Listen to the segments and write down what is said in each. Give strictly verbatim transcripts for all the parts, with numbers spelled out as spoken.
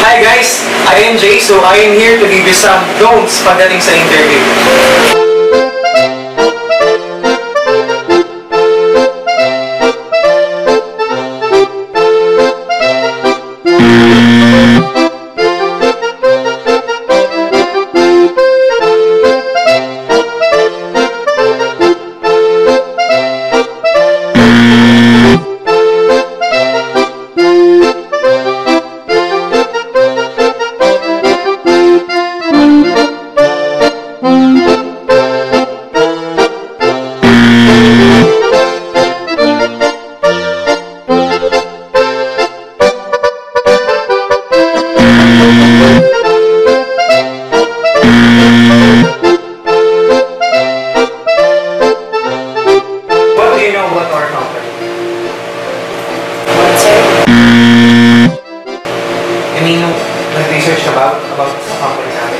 Hi guys, I am Jay, so I am here to give you some don'ts pagdating sa interview. I mean, nag-research ka about, about sa company namin.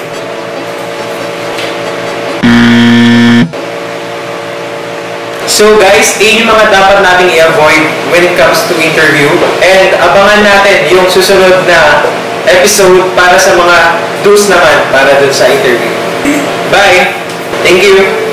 So guys, yun yung mga dapat nating i-avoid when it comes to interview. And abangan natin yung susunod na episode para sa mga do's naman para dun sa interview. Bye! Thank you!